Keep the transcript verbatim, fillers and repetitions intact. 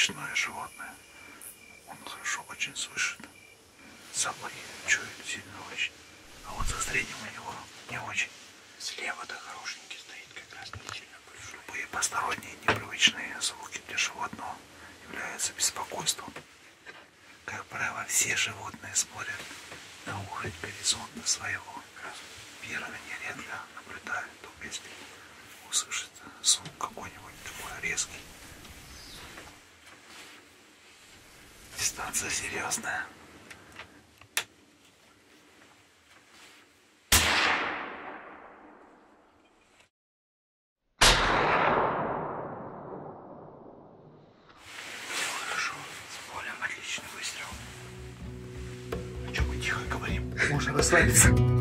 ручное животное. Он хорошо очень слышит. Запахи чует сильно очень. А вот со зрением у него не очень. Слева-то хорошенький стоит, как раз не сильно большой. Любые посторонние непривычные звуки для животного являются беспокойством. Как правило, все животные смотрят на уровень горизонта своего. Первые нередко наблюдают, только если услышат звук какой-нибудь такой резкий. Дистанция серьезная. Отличный выстрел. А что мы тихо говорим? Можно расслабиться.